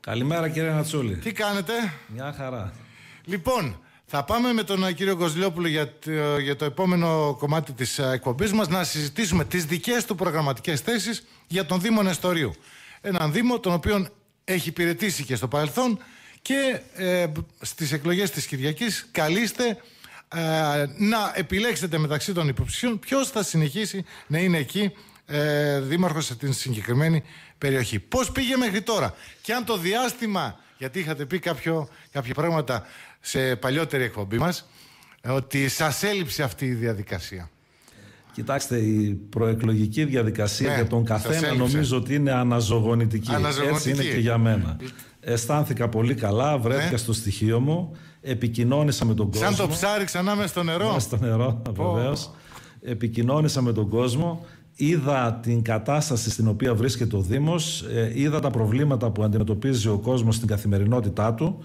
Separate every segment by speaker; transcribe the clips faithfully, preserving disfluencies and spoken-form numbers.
Speaker 1: Καλημέρα κύριε Νατσούλη.
Speaker 2: Τι κάνετε?
Speaker 1: Μια χαρά.
Speaker 2: Λοιπόν, θα πάμε με τον κύριο Κοζλιόπουλο για το, για το επόμενο κομμάτι της εκπομπής μας να συζητήσουμε τις δικές του προγραμματικές θέσεις για τον Δήμο Νεστορίου. Έναν Δήμο τον οποίο έχει υπηρετήσει και στο παρελθόν και ε, στις εκλογές της Κυριακής καλείστε ε, να επιλέξετε μεταξύ των υποψηφίων ποιος θα συνεχίσει να είναι εκεί ε, δήμαρχος σε την συγκεκριμένη περιοχή. Πώς πήγε μέχρι τώρα και αν το διάστημα, γιατί είχατε πει κάποιο, κάποια πράγματα σε παλιότερη εκπομπή μας, ότι σας έλειψε αυτή η διαδικασία.
Speaker 1: Κοιτάξτε, η προεκλογική διαδικασία ναι, για τον καθένα νομίζω ότι είναι αναζωογονητική. αναζωογονητική. Έτσι είναι και για μένα. Αισθάνθηκα πολύ καλά, βρέθηκα ναι. στο στοιχείο μου, επικοινώνησα με τον κόσμο.
Speaker 2: Σαν το ψάρι ξανά μες στο νερό.
Speaker 1: Μες στο νερό, βεβαίως. Επικοινώνησα με τον κόσμο. Είδα την κατάσταση στην οποία βρίσκεται ο Δήμος, είδα τα προβλήματα που αντιμετωπίζει ο κόσμος στην καθημερινότητά του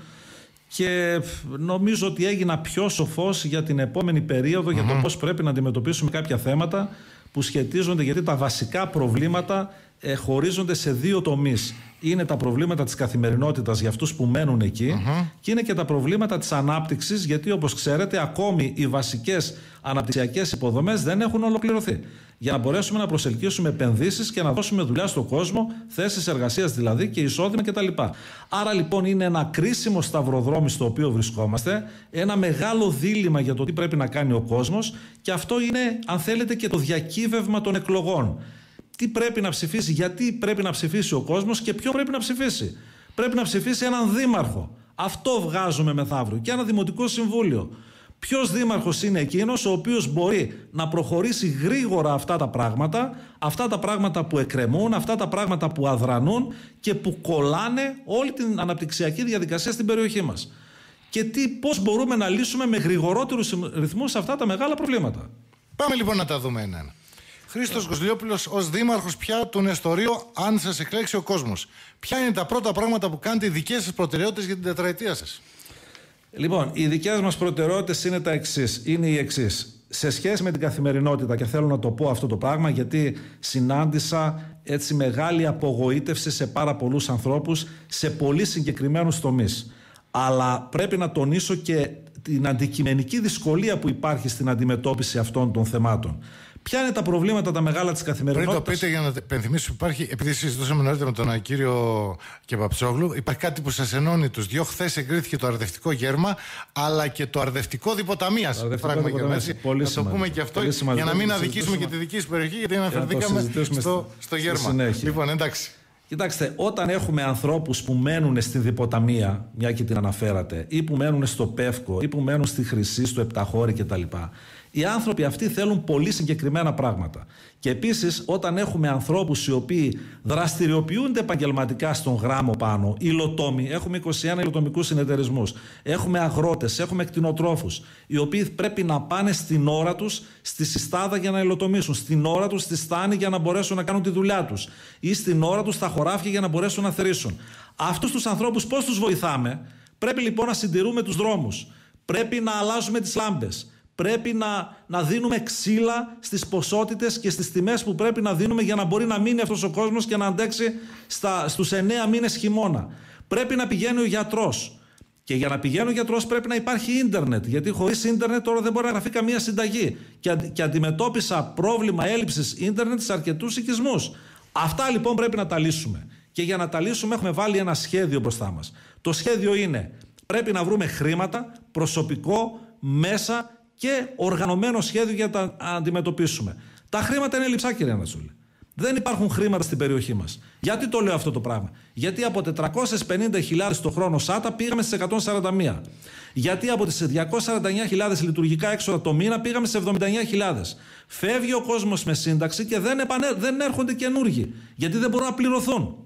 Speaker 1: και νομίζω ότι έγινα πιο σοφός για την επόμενη περίοδο mm-hmm. για το πώς πρέπει να αντιμετωπίσουμε κάποια θέματα που σχετίζονται, γιατί τα βασικά προβλήματα ε, χωρίζονται σε δύο τομείς. Είναι τα προβλήματα της καθημερινότητας για αυτούς που μένουν εκεί mm-hmm. και είναι και τα προβλήματα της ανάπτυξης, γιατί όπως ξέρετε ακόμη οι βασικές αναπτυξιακές υποδομές δεν έχουν ολοκληρωθεί. Για να μπορέσουμε να προσελκύσουμε επενδύσεις και να δώσουμε δουλειά στον κόσμο, θέσεις εργασίας δηλαδή και εισόδημα κτλ. Άρα λοιπόν είναι ένα κρίσιμο σταυροδρόμι στο οποίο βρισκόμαστε, ένα μεγάλο δίλημμα για το τι πρέπει να κάνει ο κόσμος και αυτό είναι, αν θέλετε, και το διακύβευμα των εκλογών. Τι πρέπει να ψηφίσει, γιατί πρέπει να ψηφίσει ο κόσμος και ποιο πρέπει να ψηφίσει. Πρέπει να ψηφίσει έναν δήμαρχο. Αυτό βγάζουμε μεθαύριο. Και ένα δημοτικό συμβούλιο. Ποιος δήμαρχος είναι εκείνος ο οποίος μπορεί να προχωρήσει γρήγορα αυτά τα πράγματα, αυτά τα πράγματα που εκκρεμούν, αυτά τα πράγματα που αδρανούν και που κολλάνε όλη την αναπτυξιακή διαδικασία στην περιοχή μας. Και τι, πώς μπορούμε να λύσουμε με γρηγορότερους ρυθμούς αυτά τα μεγάλα προβλήματα.
Speaker 2: Πάμε λοιπόν να τα δούμε ένα-ένα. Χρήστος Κοζλιόπουλος ως δήμαρχος πια του Νεστορίου, αν σας εκλέξει ο κόσμος. Ποια είναι τα πρώτα πράγματα που κάνετε, οι δικές σας προτεραιότητες για την τετραετία σας?
Speaker 1: Λοιπόν, οι δικές μας προτεραιότητες είναι τα εξής. Είναι οι εξής. Σε σχέση με την καθημερινότητα, και θέλω να το πω αυτό το πράγμα, γιατί συνάντησα έτσι μεγάλη απογοήτευση σε πάρα πολλούς ανθρώπους σε πολύ συγκεκριμένους τομείς. Αλλά πρέπει να τονίσω και την αντικειμενική δυσκολία που υπάρχει στην αντιμετώπιση αυτών των θεμάτων. Ποια είναι τα προβλήματα τα μεγάλα της καθημερινότητας?
Speaker 2: Πριν το πείτε, για να υπενθυμίσω, υπάρχει, επειδή συζητούσαμε νωρίτερα με τον κύριο Κεπαψόγλου, υπάρχει κάτι που σας ενώνει τους δύο. Χθες εγκρίθηκε το αρδευτικό γέρμα, αλλά και το αρδευτικό διποταμίας. Πράγμα και μέσα. Να το πούμε και αυτό, για να μην αδικήσουμε και τη δική σας περιοχή, γιατί αναφερθήκαμε στο, στο γέρμα. Λοιπόν, εντάξει.
Speaker 1: Κοιτάξτε, όταν έχουμε ανθρώπους που μένουν στη διποταμία, μια και την αναφέρατε, ή που μένουν στο Πεύκο, ή που μένουν στη Χρυσή, στο Επταχώρι κτλ., οι άνθρωποι αυτοί θέλουν πολύ συγκεκριμένα πράγματα. Και επίσης, όταν έχουμε ανθρώπους οι οποίοι δραστηριοποιούνται επαγγελματικά στον γράμμο πάνω, υλοτόμοι, έχουμε είκοσι ένα υλοτομικούς συνεταιρισμούς, έχουμε αγρότες, έχουμε κτηνοτρόφους, οι οποίοι πρέπει να πάνε στην ώρα τους στη συστάδα για να υλοτομήσουν, στην ώρα τους στη στάνη για να μπορέσουν να κάνουν τη δουλειά τους, ή στην ώρα τους στα χωράφια για να μπορέσουν να θερήσουν. Αυτούς τους ανθρώπους πώς τους βοηθάμε? Πρέπει λοιπόν να συντηρούμε τους δρόμους, πρέπει να αλλάζουμε τις λάμπες. Πρέπει να, να δίνουμε ξύλα στις ποσότητες και στις τιμές που πρέπει να δίνουμε για να μπορεί να μείνει αυτός ο κόσμος και να αντέξει στα, στους εννέα μήνες χειμώνα. Πρέπει να πηγαίνει ο γιατρός. Και για να πηγαίνει ο γιατρός πρέπει να υπάρχει ίντερνετ. Γιατί χωρίς ίντερνετ τώρα δεν μπορεί να γραφεί καμία συνταγή. Και, αν, και αντιμετώπισα πρόβλημα έλλειψης ίντερνετ σε αρκετούς οικισμούς. Αυτά λοιπόν πρέπει να τα λύσουμε. Και για να τα λύσουμε έχουμε βάλει ένα σχέδιο μπροστά μας. Το σχέδιο είναι: πρέπει να βρούμε χρήματα, προσωπικό, μέσα και οργανωμένο σχέδιο για να τα αντιμετωπίσουμε. Τα χρήματα είναι λειψά, κύριε Ανασούλη. Δεν υπάρχουν χρήματα στην περιοχή μας. Γιατί το λέω αυτό το πράγμα? Γιατί από τετρακόσιες πενήντα χιλιάδες το χρόνο ΣΑΤΑ πήγαμε στις εκατόν σαράντα μία. Γιατί από τις διακόσιες σαράντα εννέα χιλιάδες λειτουργικά έξοδα το μήνα πήγαμε στις εβδομήντα εννέα χιλιάδες. Φεύγει ο κόσμος με σύνταξη και δεν, επανε... δεν έρχονται καινούργοι. Γιατί δεν μπορούν να πληρωθούν.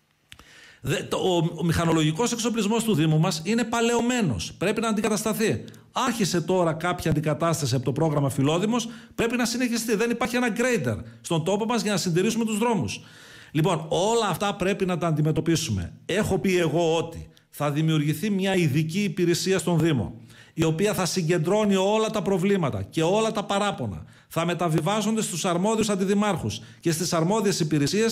Speaker 1: Ο μηχανολογικός εξοπλισμός του Δήμου μας είναι παλαιωμένος. Πρέπει να αντικατασταθεί. Άρχισε τώρα κάποια αντικατάσταση από το πρόγραμμα Φιλόδημος. Πρέπει να συνεχιστεί. Δεν υπάρχει ένα grader στον τόπο μας για να συντηρήσουμε τους δρόμους. Λοιπόν, όλα αυτά πρέπει να τα αντιμετωπίσουμε. Έχω πει εγώ ότι θα δημιουργηθεί μια ειδική υπηρεσία στον Δήμο, η οποία θα συγκεντρώνει όλα τα προβλήματα και όλα τα παράπονα. Θα μεταβιβάζονται στους αρμόδιους αντιδημάρχους και στις αρμόδιες υπηρεσίες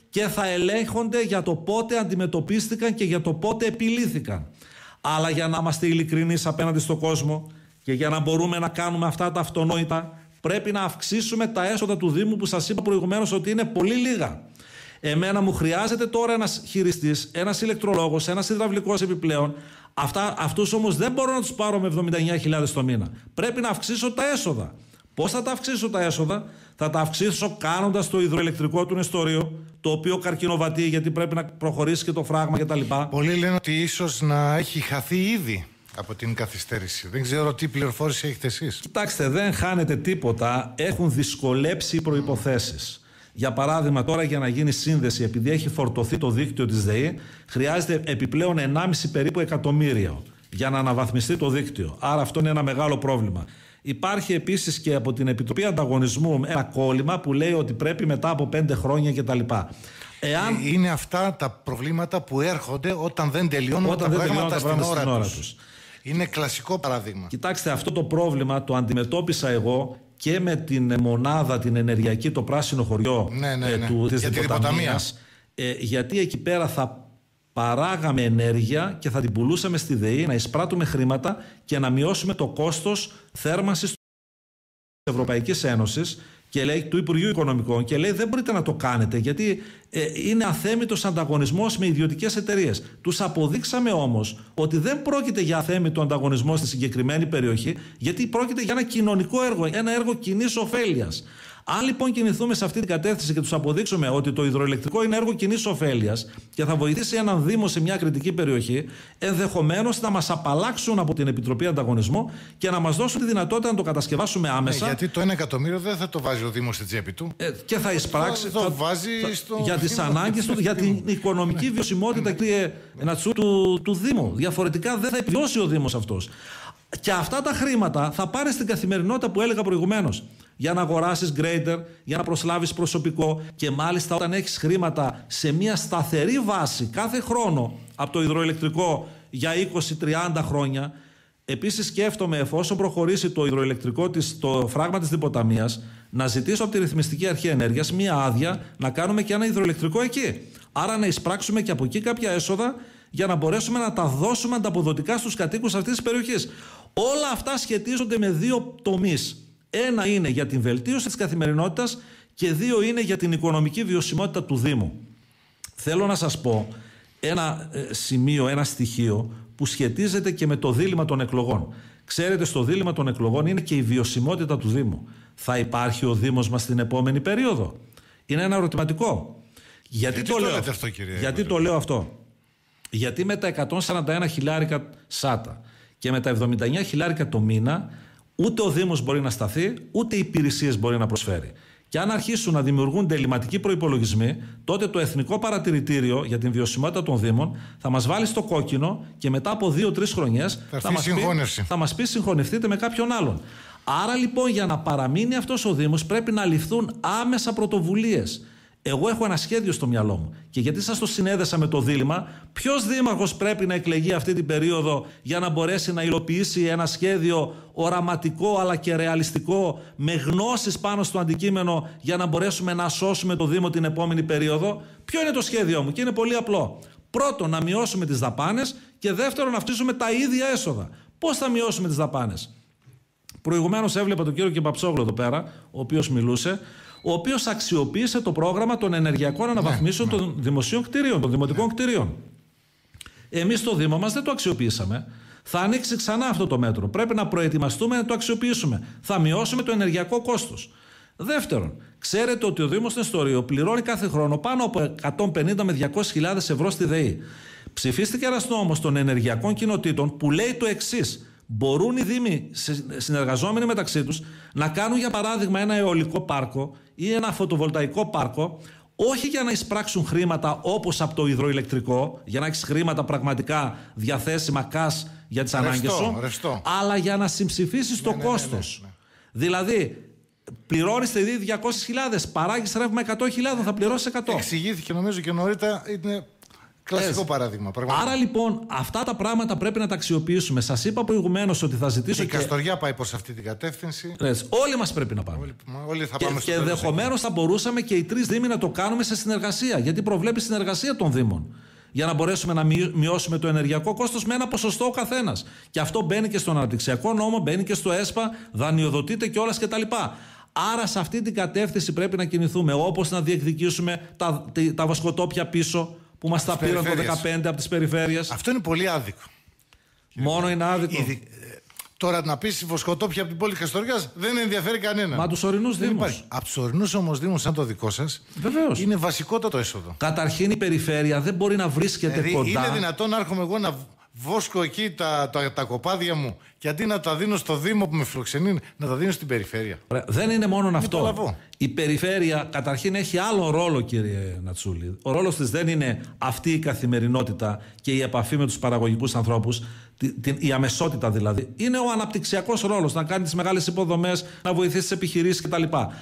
Speaker 1: και θα ελέγχονται για το πότε αντιμετωπίστηκαν και για το πότε επιλύθηκαν. Αλλά για να είμαστε ειλικρινείς απέναντι στον κόσμο και για να μπορούμε να κάνουμε αυτά τα αυτονόητα, πρέπει να αυξήσουμε τα έσοδα του Δήμου που σας είπα προηγουμένως ότι είναι πολύ λίγα. Εμένα μου χρειάζεται τώρα ένας χειριστής, ένας ηλεκτρολόγος, ένας υδραυλικός επιπλέον. Αυτά, αυτούς όμως δεν μπορώ να τους πάρω με εβδομήντα εννέα χιλιάδες το μήνα. Πρέπει να αυξήσω τα έσοδα. Πώς θα τα αυξήσω τα έσοδα? Θα τα αυξήσω κάνοντας το υδροελεκτρικό του Νεστορίου, το οποίο καρκινοβατεί γιατί πρέπει να προχωρήσει και το φράγμα κτλ.
Speaker 2: Πολλοί λένε ότι ίσως να έχει χαθεί ήδη από την καθυστέρηση. Δεν ξέρω τι πληροφόρηση έχετε εσείς.
Speaker 1: Κοιτάξτε, δεν χάνεται τίποτα. Έχουν δυσκολέψει οι προϋποθέσεις. Για παράδειγμα, τώρα για να γίνει σύνδεση, επειδή έχει φορτωθεί το δίκτυο της ΔΕΗ, χρειάζεται επιπλέον ενάμιση περίπου εκατομμύριο για να αναβαθμιστεί το δίκτυο. Άρα αυτό είναι ένα μεγάλο πρόβλημα. Υπάρχει επίσης και από την Επιτροπή Ανταγωνισμού ένα κόλλημα που λέει ότι πρέπει μετά από πέντε χρόνια κτλ. Εάν...
Speaker 2: Είναι αυτά τα προβλήματα που έρχονται όταν δεν τελειώνουν
Speaker 1: όταν
Speaker 2: τα
Speaker 1: δεν
Speaker 2: πράγματα
Speaker 1: στην ώρα,
Speaker 2: στην ώρα, ώρα τους.
Speaker 1: τους.
Speaker 2: Είναι κλασικό παράδειγμα.
Speaker 1: Κοιτάξτε, αυτό το πρόβλημα το αντιμετώπισα εγώ και με την μονάδα την ενεργειακή, το πράσινο χωριό
Speaker 2: ναι, ναι, ναι.
Speaker 1: Ε, του, της
Speaker 2: Για
Speaker 1: Διποταμίας, ε, γιατί εκεί πέρα θα παράγαμε ενέργεια και θα την πουλούσαμε στη ΔΕΗ, να εισπράττουμε χρήματα και να μειώσουμε το κόστος θέρμανσης της Ευρωπαϊκής Ένωσης και λέει, του Υπουργείου Οικονομικών, και λέει δεν μπορείτε να το κάνετε γιατί ε, είναι αθέμητος ανταγωνισμός με ιδιωτικές εταιρείες. Τους αποδείξαμε όμως ότι δεν πρόκειται για αθέμητο ανταγωνισμό στη συγκεκριμένη περιοχή, γιατί πρόκειται για ένα κοινωνικό έργο, ένα έργο κοινής ωφέλειας. Αν λοιπόν κινηθούμε σε αυτή την κατεύθυνση και τους αποδείξουμε ότι το υδροελεκτρικό είναι έργο κοινής ωφέλειας και θα βοηθήσει έναν Δήμο σε μια κριτική περιοχή, ενδεχομένως θα μας απαλλάξουν από την Επιτροπή Ανταγωνισμού και να μας δώσουν τη δυνατότητα να το κατασκευάσουμε άμεσα.
Speaker 2: Ε, γιατί το ένα εκατομμύριο δεν θα το βάζει ο Δήμος στη τσέπη του.
Speaker 1: Ε, και θα εισπράξει.
Speaker 2: Το, το βάζει
Speaker 1: θα,
Speaker 2: στο
Speaker 1: για τις ανάγκες του, για την οικονομική βιωσιμότητα, κύριε Νατσού, του, του Δήμου. Διαφορετικά δεν θα επιβιώσει ο Δήμος αυτός. Και αυτά τα χρήματα θα πάνε στην καθημερινότητα που έλεγα προηγουμένως. Για να αγοράσεις γκρέιντερ, για να προσλάβεις προσωπικό και μάλιστα όταν έχεις χρήματα σε μια σταθερή βάση κάθε χρόνο από το υδροελεκτρικό για είκοσι με τριάντα χρόνια. Επίσης σκέφτομαι, εφόσον προχωρήσει το υδροελεκτρικό, της, το φράγμα της Διποταμίας, να ζητήσω από τη Ρυθμιστική Αρχή Ενέργειας μια άδεια να κάνουμε και ένα υδροελεκτρικό εκεί. Άρα να εισπράξουμε και από εκεί κάποια έσοδα για να μπορέσουμε να τα δώσουμε ανταποδοτικά στους κατοίκους αυτής της περιοχής. Όλα αυτά σχετίζονται με δύο τομείς. Ένα είναι για την βελτίωση της καθημερινότητας και δύο είναι για την οικονομική βιωσιμότητα του Δήμου. Θέλω να σας πω ένα ε, σημείο, ένα στοιχείο που σχετίζεται και με το δίλημμα των εκλογών. Ξέρετε, στο δίλημμα των εκλογών είναι και η βιωσιμότητα του Δήμου. Θα υπάρχει ο Δήμος μας στην επόμενη περίοδο? Είναι ένα ερωτηματικό. Γιατί,
Speaker 2: Γιατί
Speaker 1: το,
Speaker 2: το,
Speaker 1: λέω,
Speaker 2: αυτό, κύριε
Speaker 1: γιατί το λέω αυτό? Γιατί με τα εκατόν σαράντα ένα χιλιάρικα ΣΑΤΑ και με τα εβδομήντα εννέα χιλιάρικα το μήνα, ούτε ο Δήμος μπορεί να σταθεί, ούτε οι υπηρεσίες μπορεί να προσφέρει. Και αν αρχίσουν να δημιουργούνται ελλειμματικοί προϋπολογισμοί, τότε το Εθνικό Παρατηρητήριο για την Βιωσιμότητα των Δήμων θα μας βάλει στο κόκκινο και μετά από δύο-τρεις χρονιές
Speaker 2: θα,
Speaker 1: θα, μας πει, θα μας πει συγχωνευτείτε με κάποιον άλλον. Άρα λοιπόν για να παραμείνει αυτός ο Δήμος πρέπει να ληφθούν άμεσα πρωτοβουλίες. Εγώ έχω ένα σχέδιο στο μυαλό μου. Και γιατί σας το συνέδεσα με το δίλημμα, ποιος δήμαρχος πρέπει να εκλεγεί αυτή την περίοδο για να μπορέσει να υλοποιήσει ένα σχέδιο οραματικό αλλά και ρεαλιστικό, με γνώσεις πάνω στο αντικείμενο, για να μπορέσουμε να σώσουμε το Δήμο την επόμενη περίοδο? Ποιο είναι το σχέδιό μου? Και είναι πολύ απλό. Πρώτον, να μειώσουμε τις δαπάνες και δεύτερον, να αυξήσουμε τα ίδια έσοδα. Πώς θα μειώσουμε τις δαπάνες? Προηγουμένως έβλεπα τον κύριο Κεμπαψόγλου εδώ πέρα, ο οποίος μιλούσε, ο οποίος αξιοποίησε το πρόγραμμα των ενεργειακών αναβαθμίσεων ναι, των ναι. δημοσίων κτηρίων, των δημοτικών ναι. κτηρίων. Εμείς στο Δήμο μας δεν το αξιοποιήσαμε. Θα ανοίξει ξανά αυτό το μέτρο. Πρέπει να προετοιμαστούμε να το αξιοποιήσουμε. Θα μειώσουμε το ενεργειακό κόστος. Δεύτερον, ξέρετε ότι ο Δήμος Νεστορίου πληρώνει κάθε χρόνο πάνω από εκατόν πενήντα με διακόσιες χιλιάδες ευρώ στη ΔΕΗ. Ψηφίστηκε ένας νόμος των ενεργειακών κοινοτήτων που λέει το εξής. Μπορούν οι Δήμοι συνεργαζόμενοι μεταξύ τους να κάνουν για παράδειγμα ένα αιωλικό πάρκο ή ένα φωτοβολταϊκό πάρκο, όχι για να εισπράξουν χρήματα όπως από το υδροηλεκτρικό, για να έχεις χρήματα πραγματικά διαθέσιμα κας για τις ρευστό, ανάγκες σου, ρευστό. αλλά για να συμψηφίσεις ναι, το ναι, κόστος. Ναι, ναι, ναι. Δηλαδή, πληρώνεις τη ΔΕΗ διακόσιες χιλιάδες, παράγεις ρεύμα εκατό χιλιάδες, θα πληρώσεις εκατό.
Speaker 2: Εξηγήθηκε νομίζω και νωρίτερα, είναι Κλασικό
Speaker 1: Έτσι.
Speaker 2: παράδειγμα. Πραγματικά.
Speaker 1: Άρα λοιπόν αυτά τα πράγματα πρέπει να τα αξιοποιήσουμε. Σας είπα προηγουμένως ότι θα ζητήσω.
Speaker 2: Η
Speaker 1: και...
Speaker 2: Καστοριά πάει προς αυτή την κατεύθυνση.
Speaker 1: Έτσι. Όλοι μας πρέπει να πάμε.
Speaker 2: Όλοι, όλοι θα
Speaker 1: Και,
Speaker 2: πάμε
Speaker 1: και ενδεχομένως θα μπορούσαμε και οι τρεις Δήμοι να το κάνουμε σε συνεργασία. Γιατί προβλέπει συνεργασία των Δήμων. Για να μπορέσουμε να μειώσουμε το ενεργειακό κόστος με ένα ποσοστό ο καθένας. Και αυτό μπαίνει και στον αναπτυξιακό νόμο, μπαίνει και στο ΕΣΠΑ, δανειοδοτείται κιόλας κτλ. Άρα σε αυτή την κατεύθυνση πρέπει να κινηθούμε. Όπως να διεκδικήσουμε τα, τα, τα βοσκοτόπια πίσω που μας τα πήραν το δεκαπέντε από τις περιφέρειες.
Speaker 2: Αυτό είναι πολύ άδικο.
Speaker 1: Μόνο είναι άδικο.
Speaker 2: Ήδη, ε, τώρα να πεις βοσκοτόπια από την πόλη Καστοριάς δεν ενδιαφέρει κανένα.
Speaker 1: Μα τους ορεινούς Δήμους.
Speaker 2: Από τους ορεινούς όμως Δήμους, σαν το δικό σας,
Speaker 1: Βεβαίως.
Speaker 2: Είναι βασικότατο έσοδο.
Speaker 1: Καταρχήν η περιφέρεια δεν μπορεί να βρίσκεται
Speaker 2: δηλαδή,
Speaker 1: κοντά.
Speaker 2: Είναι δυνατόν να έρχομαι εγώ να βόσκω εκεί τα, τα, τα κοπάδια μου και αντί να τα δίνω στο Δήμο που με φιλοξενεί, να τα δίνω στην περιφέρεια.
Speaker 1: Δεν είναι μόνο αυτό.
Speaker 2: λαβώ.
Speaker 1: Η περιφέρεια καταρχήν έχει άλλο ρόλο, κύριε Νατσούλη. Ο ρόλος της δεν είναι αυτή η καθημερινότητα και η επαφή με τους παραγωγικούς ανθρώπους, η αμεσότητα δηλαδή. Είναι ο αναπτυξιακός ρόλος, να κάνει τις μεγάλες υποδομές, να βοηθήσει τις επιχειρήσεις κτλ.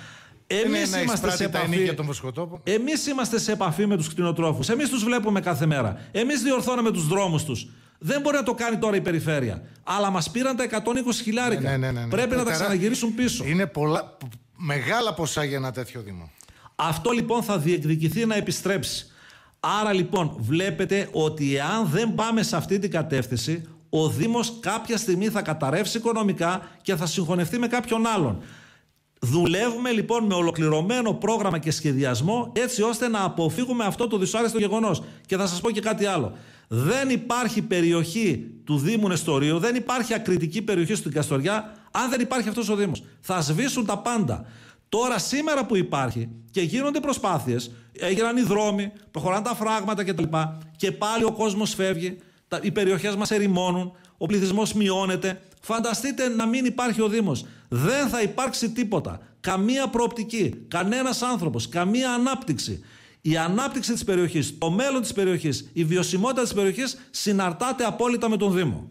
Speaker 1: Εμείς είμαστε, σε επαφή... Εμείς είμαστε σε επαφή με τους κτηνοτρόφους. Εμείς τους βλέπουμε κάθε μέρα. Εμείς διορθώνουμε τους δρόμους τους. Δεν μπορεί να το κάνει τώρα η περιφέρεια. Αλλά μας πήραν τα εκατόν είκοσι χιλιάρικα.
Speaker 2: Ναι, ναι, ναι, ναι.
Speaker 1: Πρέπει
Speaker 2: ε,
Speaker 1: να τα ξαναγυρίσουν πίσω.
Speaker 2: Είναι πολλά, μεγάλα ποσά για ένα τέτοιο Δήμο.
Speaker 1: Αυτό λοιπόν θα διεκδικηθεί να επιστρέψει. Άρα λοιπόν βλέπετε ότι εάν δεν πάμε σε αυτή την κατεύθυνση, ο Δήμος κάποια στιγμή θα καταρρεύσει οικονομικά και θα συγχωνευτεί με κάποιον άλλον. Δουλεύουμε λοιπόν με ολοκληρωμένο πρόγραμμα και σχεδιασμό έτσι ώστε να αποφύγουμε αυτό το δυσάρεστο γεγονός. Και θα σας πω και κάτι άλλο. Δεν υπάρχει περιοχή του Δήμου Νεστορίου, δεν υπάρχει ακριτική περιοχή στην Καστοριά, αν δεν υπάρχει αυτός ο Δήμος. Θα σβήσουν τα πάντα. Τώρα, σήμερα που υπάρχει και γίνονται προσπάθειες, έγιναν οι δρόμοι, προχωράνε τα φράγματα κτλ. Και πάλι ο κόσμος φεύγει, οι περιοχές μας ερημώνουν, ο πληθυσμός μειώνεται. Φανταστείτε να μην υπάρχει ο Δήμος. Δεν θα υπάρξει τίποτα. Καμία προοπτική, κανένας άνθρωπος, καμία ανάπτυξη. Η ανάπτυξη της περιοχής, το μέλλον της περιοχής, η βιωσιμότητα της περιοχής συναρτάται απόλυτα με τον Δήμο.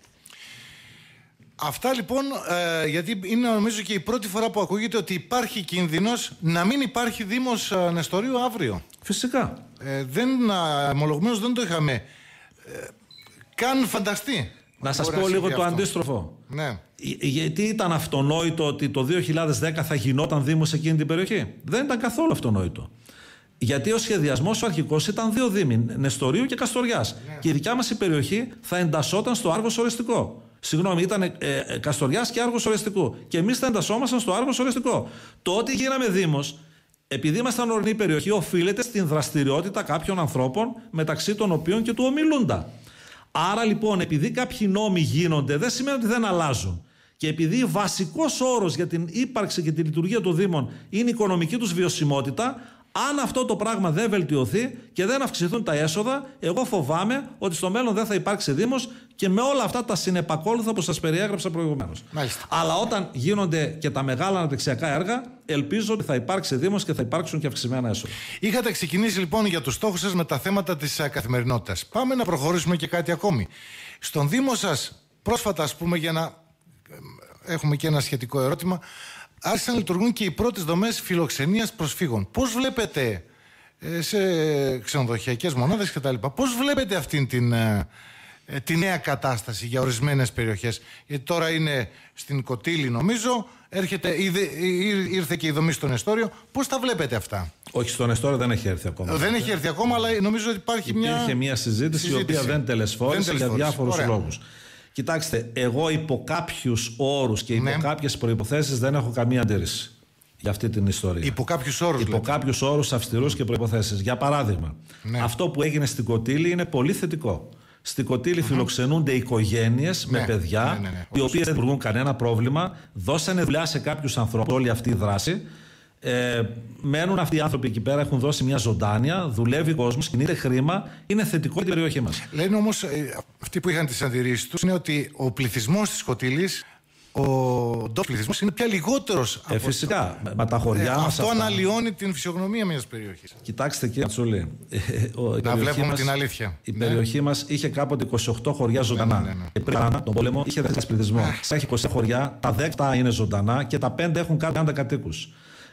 Speaker 2: Αυτά λοιπόν, ε, γιατί είναι νομίζω και η πρώτη φορά που ακούγεται ότι υπάρχει κίνδυνος να μην υπάρχει Δήμος ε, Νεστορίου αύριο.
Speaker 1: Φυσικά.
Speaker 2: Ε, δεν, ομολογουμένως δεν το είχαμε ε, καν φανταστεί.
Speaker 1: Να σας πω λίγο το αντίστροφο.
Speaker 2: Ναι.
Speaker 1: Γιατί ήταν αυτονόητο ότι το δύο χιλιάδες δέκα θα γινόταν Δήμος σε εκείνη την περιοχή? Δεν ήταν καθόλου αυτονόητο. Γιατί ο σχεδιασμός ο αρχικός ήταν δύο Δήμοι, Νεστορίου και Καστοριάς. Ναι. Και η δικιά μας η περιοχή θα εντασσόταν στο Άργος Ορεστικό. Συγγνώμη, ήταν ε, ε, Καστοριάς και Άργος Ορεστικού. Και εμείς θα εντασσόμασταν στο Άργος Ορεστικό. Το ότι γίναμε Δήμος, επειδή ήμασταν ορεινή περιοχή, οφείλεται στην δραστηριότητα κάποιων ανθρώπων, μεταξύ των οποίων και του ομιλούντα. Άρα λοιπόν, επειδή κάποιοι νόμοι γίνονται, δεν σημαίνει ότι δεν αλλάζουν. Και επειδή βασικός όρος για την ύπαρξη και τη λειτουργία των Δήμων είναι η οικονομική τους βιωσιμότητα, αν αυτό το πράγμα δεν βελτιωθεί και δεν αυξηθούν τα έσοδα, εγώ φοβάμαι ότι στο μέλλον δεν θα υπάρξει Δήμος και με όλα αυτά τα συνεπακόλουθα που σας περιέγραψα προηγουμένως.
Speaker 2: Μάλιστα.
Speaker 1: Αλλά όταν γίνονται και τα μεγάλα αναπτυξιακά έργα, ελπίζω ότι θα υπάρξει Δήμος και θα υπάρξουν και αυξημένα έσοδα. Είχατε
Speaker 2: ξεκινήσει λοιπόν για τους στόχους σας με τα θέματα της καθημερινότητας. Πάμε να προχωρήσουμε και κάτι ακόμη. Στον Δήμο σας, πρόσφατα, ας πούμε, για να έχουμε και ένα σχετικό ερώτημα, άρχισαν να λειτουργούν και οι πρώτες δομές φιλοξενίας προσφύγων. Πώς βλέπετε σε ξενοδοχειακές μονάδες κτλ. Πώς βλέπετε αυτήν την, τη νέα κατάσταση για ορισμένες περιοχές? Γιατί τώρα είναι στην Κωτήλη νομίζω, έρχεται, είδε, ήρθε και η δομή στο Νεστόριο. Πώς τα βλέπετε αυτά?
Speaker 1: Όχι, στο Νεστόριο δεν έχει έρθει ακόμα.
Speaker 2: Δεν έχει έρθει ακόμα, αλλά νομίζω ότι υπάρχει μια...
Speaker 1: Υπήρχε μια συζήτηση, συζήτηση η οποία δεν τελεσφόρησε για διάφορους Ωραία. λόγους. Κοιτάξτε, εγώ υπό κάποιους όρους και υπό ναι. κάποιες προϋποθέσεις δεν έχω καμία αντίρρηση για αυτή την ιστορία.
Speaker 2: Υπό κάποιους όρους.
Speaker 1: Υπό κάποιους όρους αυστηρούς και προϋποθέσεις. Για παράδειγμα, ναι. αυτό που έγινε στην Κωτήλη είναι πολύ θετικό. Στην Κωτήλη mm-hmm. φιλοξενούνται οικογένειες ναι. με παιδιά, ναι, ναι, ναι. οι οποίες δεν δημιουργούν κανένα πρόβλημα. Δώσανε δουλειά σε κάποιους ανθρώπους όλη αυτή η δράση. Ε, μένουν αυτοί οι άνθρωποι εκεί πέρα, έχουν δώσει μια ζωντάνια, δουλεύει ο κόσμος, κινείται χρήμα, είναι θετικό για την περιοχή μας.
Speaker 2: Λένε όμως ε, αυτοί που είχαν τις αντιρρήσεις τους είναι ότι ο πληθυσμός της Κωτήλης, ο ντόπιος πληθυσμός, είναι πια λιγότερος.
Speaker 1: Ε, φυσικά, το... μα τα χωριά ε, μας.
Speaker 2: Αυτό αυτά... αναλυώνει την φυσιογνωμία μιας περιοχής.
Speaker 1: Κοιτάξτε κύριε Ατσούλη,
Speaker 2: να βλέπουμε μας, την αλήθεια.
Speaker 1: Η
Speaker 2: ναι.
Speaker 1: περιοχή μας είχε κάποτε είκοσι οκτώ χωριά ζωντανά. Ναι, ναι, ναι. Και πριν τον πόλεμο είχε δεκατρία πληθυσμό. Έχει είκοσι χωριά, τα δέκα είναι ζωντανά και τα πέντε έχουν κάτω τριάντα κατοίκους.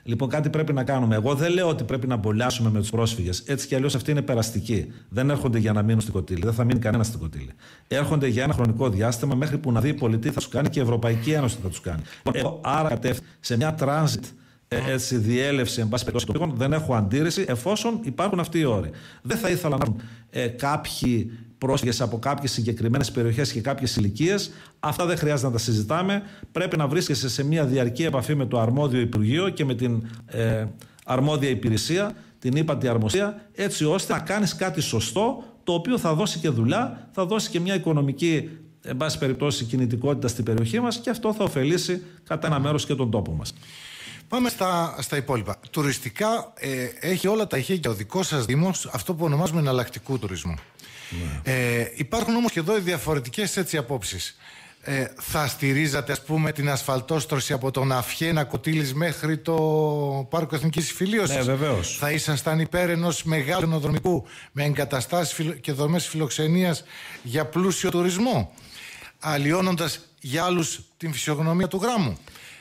Speaker 1: Λοιπόν, κάτι πρέπει να κάνουμε. Εγώ δεν λέω ότι πρέπει να μπολιάσουμε με τους πρόσφυγες. Έτσι κι αλλιώς αυτοί είναι περαστικοί. Δεν έρχονται για να μείνουν στην Κωτήλη. Δεν θα μείνει κανένα στην Κωτήλη. Έρχονται για ένα χρονικό διάστημα μέχρι που να δει η πολιτεία θα τους κάνει και η Ευρωπαϊκή Ένωση θα τους κάνει. Εγώ, άρα κατεύθυνση σε μια transit. Ε, έτσι, διέλευση, εν πάση περιπτώσει, δεν έχω αντίρρηση εφόσον υπάρχουν αυτοί οι όροι. Δεν θα ήθελα να έχουν ε, κάποιοι πρόσφυγες από κάποιες συγκεκριμένες περιοχές και κάποιες ηλικίες. Αυτά δεν χρειάζεται να τα συζητάμε. Πρέπει να βρίσκεσαι σε μια διαρκή επαφή με το αρμόδιο Υπουργείο και με την ε, αρμόδια υπηρεσία, την ύπατη αρμοστία, έτσι ώστε να κάνεις κάτι σωστό, το οποίο θα δώσει και δουλειά, θα δώσει και μια οικονομική, εν πάση περιπτώσει, κινητικότητα στην περιοχή μας και αυτό θα ωφελήσει κατά ένα μέρος και τον τόπο μας.
Speaker 2: Πάμε στα, στα υπόλοιπα. Τουριστικά ε, έχει όλα τα ηχεία ο δικός σας Δήμος, αυτό που ονομάζουμε εναλλακτικού τουρισμού. Ναι. Ε, υπάρχουν όμως και εδώ διαφορετικές έτσι απόψεις. Ε, θα στηρίζατε, ας πούμε, την ασφαλτόστρωση από τον Αφιένα Κωτήλης μέχρι το Πάρκο Εθνικής Συμφιλίωσης?
Speaker 1: Ναι, βεβαίως.
Speaker 2: Θα ήσασταν υπέρ ενός μεγάλου ενοδρομικού με εγκαταστάσεις και δομές φιλοξενίας για πλούσιο τουρισμό, αλλοιώνοντας για άλλους την φυσιογνωμία του γράμμου?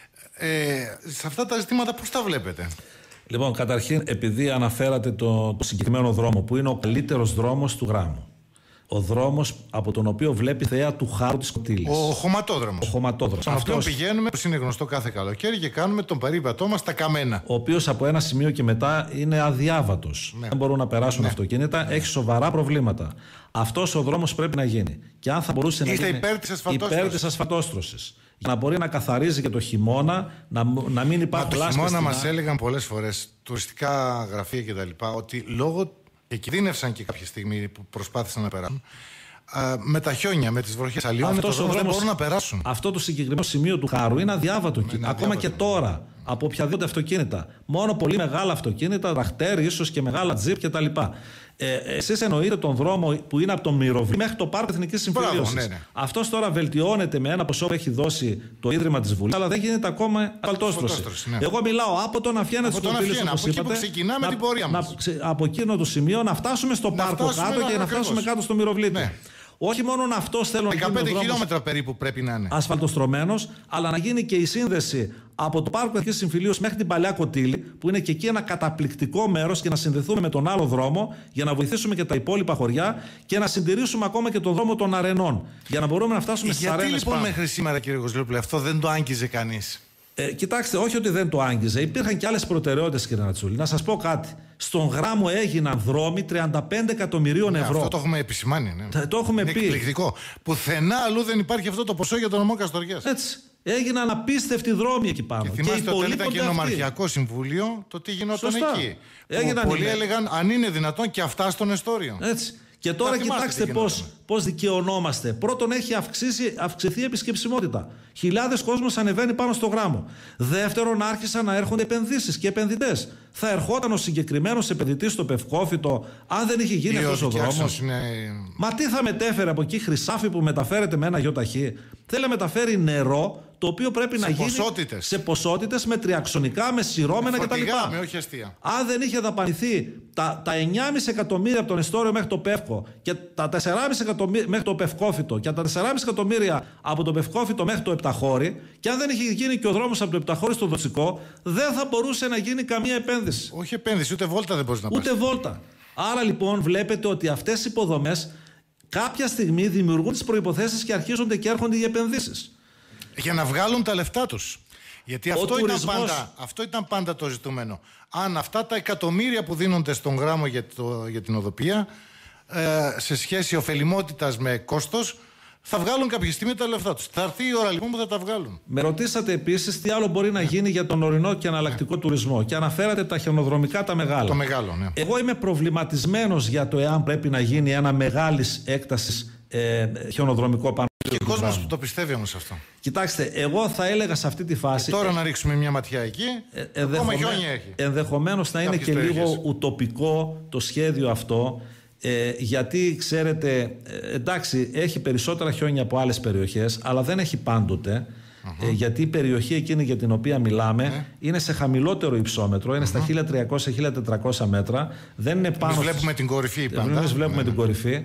Speaker 2: Ε, σε αυτά τα ζητήματα πώς τα βλέπετε?
Speaker 1: Λοιπόν, καταρχήν, επειδή αναφέρατε το, το συγκεκριμένο δρόμο που είναι ο καλύτερος δρόμος του γράμμου, ο δρόμος από τον οποίο βλέπει θέα του Χάρου της Κωτήλης,
Speaker 2: ο χωματόδρομος,
Speaker 1: ο χωματόδρομος.
Speaker 2: στον οποίο πηγαίνουμε, που είναι γνωστό κάθε καλοκαίρι, και κάνουμε τον περίπατό μας στα καμένα,
Speaker 1: ο οποίος από ένα σημείο και μετά είναι αδιάβατος. Ναι. Δεν μπορούν να περάσουν ναι. αυτοκίνητα, ναι. έχει σοβαρά προβλήματα. Αυτός ο δρόμος πρέπει να γίνει. Και αν θα μπορούσε
Speaker 2: Είστε
Speaker 1: να γίνει
Speaker 2: υπέρ της ασφαλτόστρωσης.
Speaker 1: Υπέρ της ασφαλτόστρωσης. Για να μπορεί να καθαρίζει και το χειμώνα, να, να μην υπάρχουν λάσπες.
Speaker 2: Το χειμώνα μας έλεγαν πολλές φορές τουριστικά γραφεία κτλ. Ότι λόγω. Και κινδύνευσαν και κάποια στιγμή που προσπάθησαν να περάσουν. Α, με τα χιόνια, με τις βροχές αλλιών, δεν μπορούν να περάσουν.
Speaker 1: Αυτό το συγκεκριμένο σημείο του Χάρου είναι αδιάβατο. Είναι ακόμα αδιάβατο. Και τώρα, από οποιαδήποτε αυτοκίνητα. Μόνο πολύ μεγάλα αυτοκίνητα, τραχτέρ, ίσως και μεγάλα τζιπ κτλ. Ε, εσείς εννοείτε τον δρόμο που είναι από το Μυροβλή μέχρι το Πάρκο Εθνικής Συμφιλίωσης. Ναι, ναι. Αυτός τώρα βελτιώνεται με ένα ποσό που έχει δώσει το Ίδρυμα της Βουλής, αλλά δεν γίνεται ακόμα ασφαλτόστρωση. Ναι. Εγώ μιλάω από τον Αφιένα της Κωτήλης, όπως
Speaker 2: από
Speaker 1: είπατε,
Speaker 2: εκεί που ξεκινάμε
Speaker 1: να,
Speaker 2: την πορεία μας.
Speaker 1: Να, από εκείνο το σημείο να φτάσουμε στο να πάρκο φτάσουμε κάτω και να φτάσουμε κάτω στο Μυροβλή. Ναι. Όχι μόνο αυτό θέλω να γίνει.
Speaker 2: δεκαπέντε χιλιόμετρα περίπου πρέπει να είναι.
Speaker 1: Ασφαλτοστρωμένος, αλλά να γίνει και η σύνδεση από το Πάρκο Εθνικής Συμφιλίωσης μέχρι την Παλιά Κωτήλη, που είναι και εκεί ένα καταπληκτικό μέρος, και να συνδεθούμε με τον άλλο δρόμο για να βοηθήσουμε και τα υπόλοιπα χωριά και να συντηρήσουμε ακόμα και τον δρόμο των Αρενών. Για να μπορούμε να φτάσουμε στις αρένες.
Speaker 2: Γιατί λοιπόν
Speaker 1: πάνω.
Speaker 2: Μέχρι σήμερα, κύριε Κοζλόπουλε, αυτό δεν το άγγιζε κανείς?
Speaker 1: Ε, κοιτάξτε, όχι ότι δεν το άγγιζε. Υπήρχαν και άλλες προτεραιότητες, κύριε Νατσούλη. Να σας πω κάτι. Στον Γράμμο έγιναν δρόμοι τριάντα πέντε εκατομμυρίων ευρώ.
Speaker 2: Ναι, αυτό το έχουμε επισημάνει. Ναι.
Speaker 1: Το, το έχουμε
Speaker 2: είναι
Speaker 1: πει.
Speaker 2: Εκπληκτικό. Πουθενά αλλού δεν υπάρχει αυτό το ποσό για τον νομό Καστοριάς.
Speaker 1: Έτσι. Έγιναν απίστευτοι δρόμοι εκεί πάνω.
Speaker 2: Και θυμάστε όταν ήταν και νομαρχιακό συμβούλιο, το τι γινόταν εκεί.
Speaker 1: Έγιναν
Speaker 2: πολλοί
Speaker 1: είναι...
Speaker 2: έλεγαν αν είναι δυνατόν και αυτά στον εστόριο.
Speaker 1: Έτσι. Και τώρα κοιτάξτε πώς, πώς δικαιωνόμαστε. Πρώτον, έχει αυξήσει, αυξηθεί η επισκεψιμότητα. Χιλιάδες κόσμος ανεβαίνει πάνω στο Γράμμο. Δεύτερον, άρχισαν να έρχονται επενδύσεις και επενδυτές. Θα ερχόταν ο συγκεκριμένος επενδυτής στο Πευκόφυτο, αν δεν είχε γίνει αυτός ο δρόμος. Είναι... Μα τι θα μετέφερε από εκεί Χρυσάφι που μεταφέρεται με ένα γιοταχή? Θέλει να μεταφέρει νερό, το οποίο πρέπει
Speaker 2: σε
Speaker 1: να
Speaker 2: ποσότητες.
Speaker 1: γίνει σε ποσότητες, με τριαξονικά, με σειρώμενα κτλ.
Speaker 2: Με όχι αστεία.
Speaker 1: Αν δεν είχε δαπανηθεί τα, τα εννιά κόμμα πέντε εκατομμύρια από τον Εστόριο μέχρι το Πεύκο και τα τέσσερα κόμμα πέντε εκατομμύρια μέχρι το Πευκόφυτο και τα τέσσερα κόμμα πέντε εκατομμύρια από το Πευκόφυτο μέχρι το Επταχώρι, και αν δεν είχε γίνει και ο δρόμος από το Επταχώρι στο Δοτσικό, δεν θα μπορούσε να γίνει καμία επένδυση.
Speaker 2: Όχι επένδυση, ούτε βόλτα δεν μπορεί να πάρει.
Speaker 1: Ούτε βόλτα. Άρα λοιπόν βλέπετε ότι αυτές οι υποδομές κάποια στιγμή δημιουργούν τις προϋποθέσεις και αρχίζονται και έρχονται οι επενδύσεις.
Speaker 2: Για να βγάλουν τα λεφτά τους. Γιατί αυτό, τουρισμός... ήταν πάντα, αυτό ήταν πάντα το ζητούμενο. Αν αυτά τα εκατομμύρια που δίνονται στον Γράμμο για, το, για την οδοπία, ε, σε σχέση ωφελημότητας με κόστος, θα βγάλουν κάποια στιγμή τα λεφτά τους. Θα έρθει η ώρα λοιπόν που θα τα βγάλουν.
Speaker 1: Με ρωτήσατε επίσης τι άλλο μπορεί να γίνει για τον ορεινό και αναλλακτικό ναι. τουρισμό. Και αναφέρατε τα χιονοδρομικά, τα μεγάλα.
Speaker 2: Το μεγάλο, ναι.
Speaker 1: Εγώ είμαι προβληματισμένος για το εάν πρέπει να γίνει ένα μεγάλης έκτασης ε, χιονοδρομικό πάνω.
Speaker 2: Και ο κόσμος που το πιστεύει όμως αυτό.
Speaker 1: Κοιτάξτε, εγώ θα έλεγα σε αυτή τη φάση.
Speaker 2: Και τώρα ε, να ρίξουμε μια ματιά εκεί. Ε, ενδεχομέ...
Speaker 1: Ενδεχομένως να είναι και περιοχές. Λίγο ουτοπικό το σχέδιο αυτό. Ε, γιατί ξέρετε, ε, εντάξει, έχει περισσότερα χιόνια από άλλες περιοχές, αλλά δεν έχει πάντοτε. Uh-huh. Ε, γιατί η περιοχή εκείνη για την οποία μιλάμε uh-huh. είναι σε χαμηλότερο υψόμετρο, είναι uh-huh. στα χίλια τριακόσια με χίλια τετρακόσια μέτρα. Δεν είναι πάνω.
Speaker 2: Εμείς βλέπουμε την κορυφή πάντα.
Speaker 1: Εμείς βλέπουμε uh-huh. την κορυφή.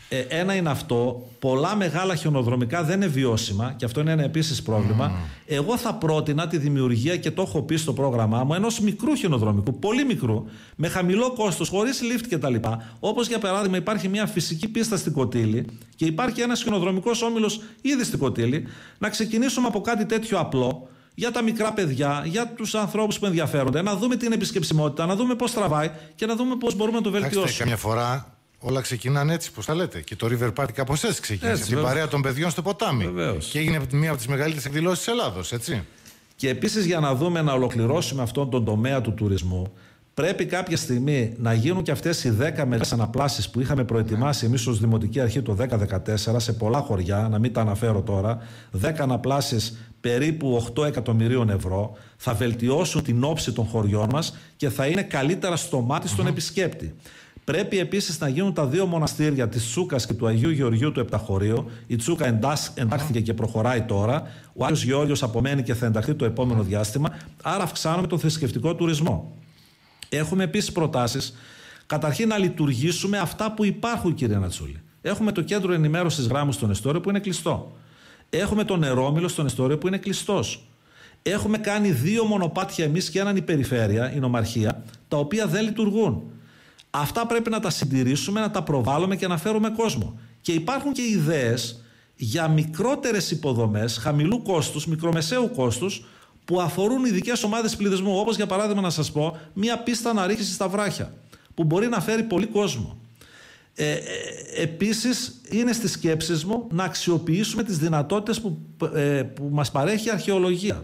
Speaker 1: Ε, ένα είναι αυτό. Πολλά μεγάλα χιονοδρομικά δεν είναι βιώσιμα και αυτό είναι ένα επίσης πρόβλημα. Mm. Εγώ θα πρότεινα τη δημιουργία, και το έχω πει στο πρόγραμμά μου, ενός μικρού χιονοδρομικού, πολύ μικρού, με χαμηλό κόστος, χωρίς lift κτλ. Όπως για παράδειγμα υπάρχει μια φυσική πίστα στην Κωτήλη και υπάρχει ένας χιονοδρομικός όμιλος ήδη στην Κωτήλη. Να ξεκινήσουμε από κάτι τέτοιο απλό για τα μικρά παιδιά, για τους ανθρώπους που ενδιαφέρονται, να δούμε την επισκεψιμότητα, να δούμε πώς τραβάει και να δούμε πώς μπορούμε να το βελτιώσουμε.
Speaker 2: Άξτε, καμιά φορά όλα ξεκινάνε έτσι, πώς τα λέτε. Και το River Party κάπως έτσι ξεκίνησε. Την παρέα των παιδιών στο ποτάμι.
Speaker 1: Βεβαίως.
Speaker 2: Και έγινε μία από τις μεγαλύτερες εκδηλώσεις της Ελλάδος, έτσι.
Speaker 1: Και επίσης, για να δούμε να ολοκληρώσουμε αυτόν τον τομέα του τουρισμού, πρέπει κάποια στιγμή να γίνουν και αυτές οι δέκα μεγάλες αναπλάσεις που είχαμε προετοιμάσει εμείς ως Δημοτική Αρχή το δέκα δεκατέσσερα σε πολλά χωριά, να μην τα αναφέρω τώρα. δέκα αναπλάσεις περίπου οκτώ εκατομμυρίων ευρώ θα βελτιώσουν την όψη των χωριών μας και θα είναι καλύτερα στο μάτι στον mm-hmm. επισκέπτη. Πρέπει επίσης να γίνουν τα δύο μοναστήρια της Τσούκας και του Αγίου Γεωργίου του Επταχωρίου. Η Τσούκα εντάχθηκε και προχωράει τώρα. Ο Άγιος Γεώργιος απομένει και θα ενταχθεί το επόμενο διάστημα. Άρα αυξάνουμε τον θρησκευτικό τουρισμό. Έχουμε επίσης προτάσεις. Καταρχήν να λειτουργήσουμε αυτά που υπάρχουν, κύριε Νατσούλη. Έχουμε το κέντρο ενημέρωσης γράμμου στον Εστόριο που είναι κλειστό. Έχουμε τον Νερόμυλο στον Εστόριο που είναι κλειστός. Έχουμε κάνει δύο μονοπάτια εμείς και έναν η περιφέρεια, η νομαρχία, τα οποία δεν λειτουργούν. Αυτά πρέπει να τα συντηρήσουμε, να τα προβάλλουμε και να φέρουμε κόσμο. Και υπάρχουν και ιδέες για μικρότερες υποδομές, χαμηλού κόστους, μικρομεσαίου κόστους, που αφορούν ειδικές ομάδες πληθυσμού. Όπως για παράδειγμα, να σας πω, μία πίστα αναρρίχησης στα βράχια, που μπορεί να φέρει πολύ κόσμο. Ε, ε, επίσης, είναι στις σκέψεις μου να αξιοποιήσουμε τις δυνατότητες που, ε, που μας παρέχει η αρχαιολογία.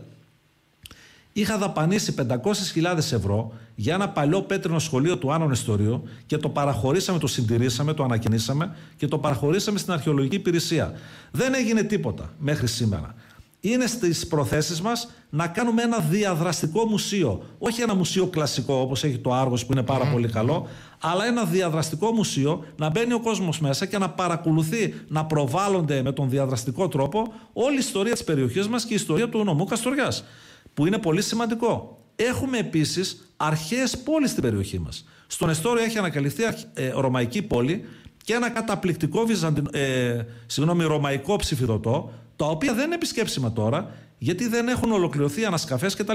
Speaker 1: Είχα δαπανίσει πεντακόσιες χιλιάδες ευρώ για ένα παλιό πέτρινο σχολείο του Άνω Νεστορίου και το παραχωρήσαμε, το συντηρήσαμε, το ανακοινήσαμε και το παραχωρήσαμε στην αρχαιολογική υπηρεσία. Δεν έγινε τίποτα μέχρι σήμερα. Είναι στις προθέσεις μας να κάνουμε ένα διαδραστικό μουσείο. Όχι ένα μουσείο κλασικό όπως έχει το Άργος που είναι πάρα mm. πολύ καλό, αλλά ένα διαδραστικό μουσείο, να μπαίνει ο κόσμος μέσα και να παρακολουθεί, να προβάλλονται με τον διαδραστικό τρόπο όλη η ιστορία της περιοχής μας και η ιστορία του νομού Καστοριάς, που είναι πολύ σημαντικό. Έχουμε επίσης αρχαίες πόλεις στην περιοχή μας. Στον Εστόριο έχει ανακαλυφθεί ε, ρωμαϊκή πόλη και ένα καταπληκτικό βυζαντινο, ε, συγγνώμη, ρωμαϊκό ψηφιδωτό, τα οποία δεν είναι επισκέψιμα τώρα, γιατί δεν έχουν ολοκληρωθεί ανασκαφές κτλ.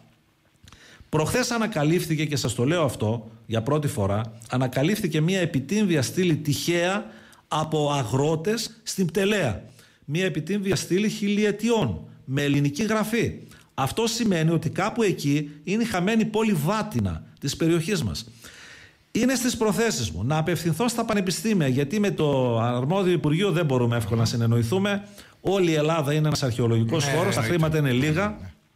Speaker 1: Προχθές ανακαλύφθηκε, και σας το λέω αυτό για πρώτη φορά, ανακαλύφθηκε μια επιτύμβια στήλη τυχαία από αγρότες στην Πτελαία. Μια επιτύμβια στήλη χιλιετιών, με ελληνική γραφή. Αυτό σημαίνει ότι κάπου εκεί είναι η χαμένη πόλη Βάτινα της περιοχής μας. Είναι στις προθέσεις μου να απευθυνθώ στα πανεπιστήμια, γιατί με το αρμόδιο Υπουργείο δεν μπορούμε εύκολα να συνεννοηθούμε. Όλη η Ελλάδα είναι ένας αρχαιολογικός ναι, χώρος, τα χρήματα είναι λίγα. Ναι,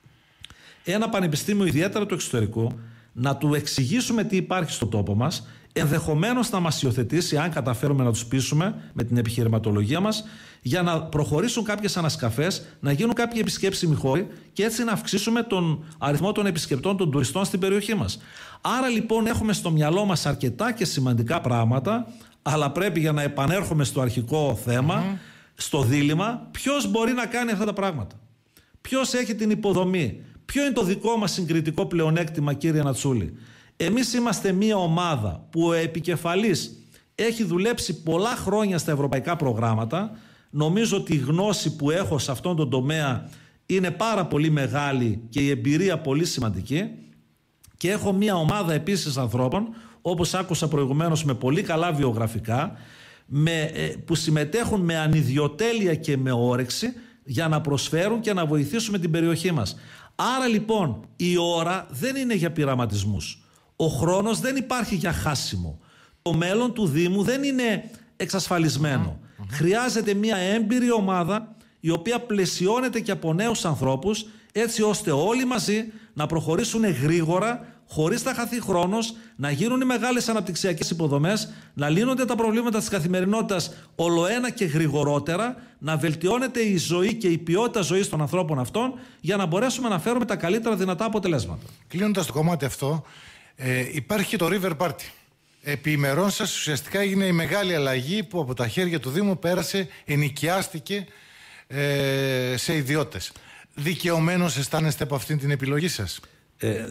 Speaker 1: ναι. Ένα πανεπιστήμιο, ιδιαίτερα του εξωτερικού, να του εξηγήσουμε τι υπάρχει στον τόπο μας, ενδεχομένως να μας υιοθετήσει, αν καταφέρουμε να τους πείσουμε με την επιχειρηματολογία μας, για να προχωρήσουν κάποιες ανασκαφές, να γίνουν κάποιοι επισκέψιμοι χώροι και έτσι να αυξήσουμε τον αριθμό των επισκεπτών, των τουριστών στην περιοχή μας. Άρα λοιπόν έχουμε στο μυαλό μας αρκετά και σημαντικά πράγματα, αλλά πρέπει, για να επανέρχομαι στο αρχικό θέμα, mm-hmm. στο δίλημμα, ποιος μπορεί να κάνει αυτά τα πράγματα. Ποιος έχει την υποδομή. Ποιο είναι το δικό μας συγκριτικό πλεονέκτημα, κύριε Νατσούλη. Εμείς είμαστε μια ομάδα που ο επικεφαλής έχει δουλέψει πολλά χρόνια στα ευρωπαϊκά προγράμματα. Νομίζω ότι η γνώση που έχω σε αυτόν τον τομέα είναι πάρα πολύ μεγάλη και η εμπειρία πολύ σημαντική. Και έχω μια ομάδα επίσης ανθρώπων, όπως άκουσα προηγουμένως, με πολύ καλά βιογραφικά, με, που συμμετέχουν με ανιδιοτέλεια και με όρεξη για να προσφέρουν και να βοηθήσουμε την περιοχή μας. Άρα λοιπόν η ώρα δεν είναι για πειραματισμούς. Ο χρόνος δεν υπάρχει για χάσιμο. Το μέλλον του Δήμου δεν είναι εξασφαλισμένο. Mm-hmm. Χρειάζεται μια έμπειρη ομάδα, η οποία πλαισιώνεται και από νέους ανθρώπους, έτσι ώστε όλοι μαζί να προχωρήσουν γρήγορα, χωρίς να χαθεί χρόνος, να γίνουν οι μεγάλες αναπτυξιακές υποδομές, να λύνονται τα προβλήματα της καθημερινότητας ολοένα και γρηγορότερα, να βελτιώνεται η ζωή και η ποιότητα ζωής των ανθρώπων αυτών, για να μπορέσουμε να φέρουμε τα καλύτερα δυνατά αποτελέσματα.
Speaker 2: Κλείνοντας το κομμάτι αυτό, ε, υπάρχει και το River Party. Επί ημερών σας ουσιαστικά έγινε η μεγάλη αλλαγή που από τα χέρια του Δήμου πέρασε, ενοικιάστηκε ε, σε ιδιώτες. Δικαιωμένος αισθάνεστε από αυτήν την επιλογή σας?
Speaker 1: Ε,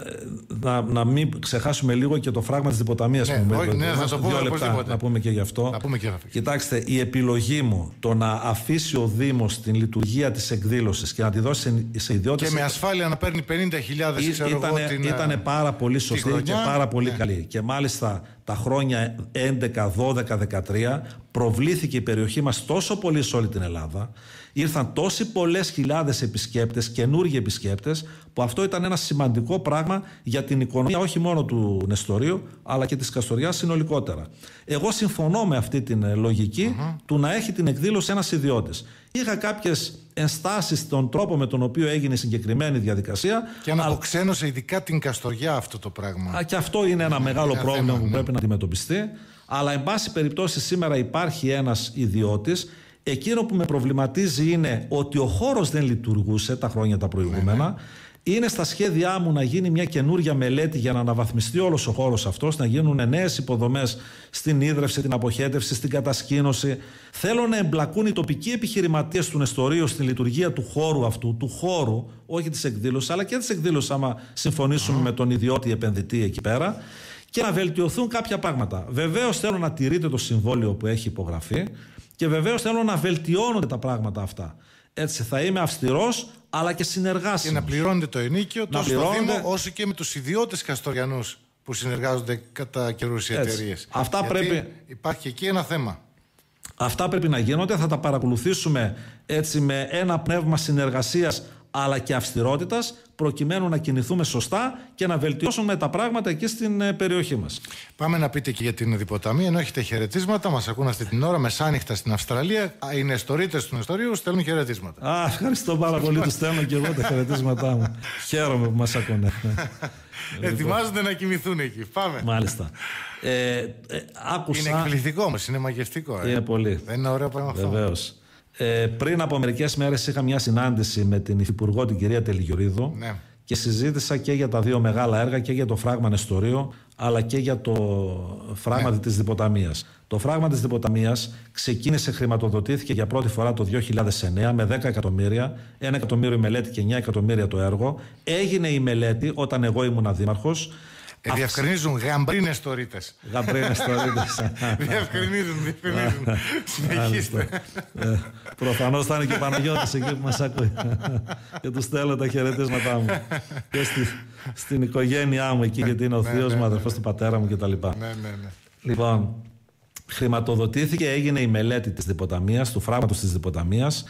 Speaker 1: να, να μην ξεχάσουμε λίγο και το φράγμα της διποταμίας.
Speaker 2: Ναι,
Speaker 1: που
Speaker 2: όχι, ναι, θα το πούμε,
Speaker 1: λεπτά να πούμε και γι' αυτό.
Speaker 2: Να πούμε και
Speaker 1: Κοιτάξτε, η επιλογή μου το να αφήσει ο Δήμος την λειτουργία της εκδήλωσης και να τη δώσει σε, σε ιδιώτες.
Speaker 2: Και με ασφάλεια να παίρνει πενήντα χιλιάδες
Speaker 1: ήταν πάρα πολύ σωστή και πάρα πολύ ναι. καλή. Και μάλιστα τα χρόνια έντεκα, δώδεκα, δεκατρία προβλήθηκε η περιοχή μας τόσο πολύ σε όλη την Ελλάδα. Ήρθαν τόσοι πολλές χιλιάδες επισκέπτες, καινούργιοι επισκέπτες, που αυτό ήταν ένα σημαντικό πράγμα για την οικονομία όχι μόνο του Νεστορίου, αλλά και της Καστοριάς συνολικότερα. Εγώ συμφωνώ με αυτή την λογική mm-hmm. του να έχει την εκδήλωση ένας ιδιώτης. Είχα κάποιες ενστάσεις στον τρόπο με τον οποίο έγινε η συγκεκριμένη διαδικασία.
Speaker 2: Και αν αποξένωσε ειδικά την Καστοριά αυτό το πράγμα.
Speaker 1: Α, και αυτό είναι ένα μεγάλο
Speaker 2: ένα
Speaker 1: πρόβλημα
Speaker 2: θέμα,
Speaker 1: που
Speaker 2: ναι.
Speaker 1: πρέπει να αντιμετωπιστεί. Αλλά, εν πάση περιπτώσει, σήμερα υπάρχει ένας ιδιώτης. Εκείνο που με προβληματίζει είναι ότι ο χώρος δεν λειτουργούσε τα χρόνια τα προηγούμενα. Ναι, ναι. Είναι στα σχέδιά μου να γίνει μια καινούρια μελέτη για να αναβαθμιστεί όλος ο χώρος αυτός, να γίνουν νέες υποδομές στην ίδρυυση, την αποχέτευση, στην κατασκήνωση. Θέλω να εμπλακούν οι τοπικοί επιχειρηματίες του Νεστορίου στην λειτουργία του χώρου αυτού, του χώρου, όχι της εκδήλωσης, αλλά και της εκδήλωσης, άμα συμφωνήσουμε mm. με τον ιδιώτη επενδυτή εκεί πέρα, και να βελτιωθούν κάποια πράγματα. Βεβαίως θέλω να τηρείτε το συμβόλαιο που έχει υπογραφεί. Και βεβαίως θέλω να βελτιώνονται τα πράγματα αυτά. Έτσι θα είμαι αυστηρός, αλλά και συνεργάσιμος. Και
Speaker 2: να πληρώνεται το ενίκιο τόσο στο Δήμο, όσο και με τους ιδιώτες Καστοριανούς που συνεργάζονται κατά καιρούς οι εταιρείες.
Speaker 1: Αυτά πρέπει...
Speaker 2: Υπάρχει εκεί ένα θέμα.
Speaker 1: Αυτά πρέπει να γίνονται. Θα τα παρακολουθήσουμε έτσι με ένα πνεύμα συνεργασίας, αλλά και αυστηρότητας, προκειμένου να κινηθούμε σωστά και να βελτιώσουμε τα πράγματα εκεί στην περιοχή μας.
Speaker 2: Πάμε να πείτε και για την διποταμία, ενώ έχετε χαιρετίσματα. Μας ακούν αυτή την ώρα, μεσάνυχτα στην Αυστραλία. Οι νεστορίτες του Νεστορίου στέλνουν χαιρετίσματα.
Speaker 1: Α, ευχαριστώ πάρα πολύ. Τους στέλνω και εγώ τα χαιρετίσματά μου. Χαίρομαι που μας ακούνε.
Speaker 2: Ετοιμάζονται να κοιμηθούν εκεί. Πάμε.
Speaker 1: Μάλιστα. Ε, ε, άκουσα...
Speaker 2: Είναι εκπληκτικό όμως, είναι μαγευτικό. Ε.
Speaker 1: Είναι πολύ.
Speaker 2: Δεν είναι ωραίο πράγμα αυτό.
Speaker 1: Βεβαίως. Ε, πριν από μερικές μέρες είχα μια συνάντηση με την υφυπουργό, την κυρία Τελιγιορίδου, ναι. και συζήτησα και για τα δύο μεγάλα έργα, και για το φράγμα Νεστορίου, αλλά και για το φράγμα ναι. της διποταμίας. Το φράγμα της διποταμίας ξεκίνησε, χρηματοδοτήθηκε για πρώτη φορά το δύο χιλιάδες εννέα με δέκα εκατομμύρια, ένα εκατομμύριο η μελέτη και εννιά εκατομμύρια το έργο. Έγινε η μελέτη όταν εγώ ήμουν δήμαρχος.
Speaker 2: Ε, διευκρινίζουν γαμπροί νεστορίτες.
Speaker 1: Γαμπροί νεστορίτες.
Speaker 2: Διευκρινίζουν, διευκρινίζουν. Συνεχίστε.
Speaker 1: Προφανώς θα είναι και ο Παναγιώτης εκεί που μας ακούει. Και του στέλνω τα χαιρετίσματά μου. Και στην οικογένειά μου εκεί, γιατί είναι ο θείος μου, αδερφός του πατέρα μου κτλ. Λοιπόν, χρηματοδοτήθηκε, έγινε η μελέτη της διποταμίας, του φράγματος της διποταμίας.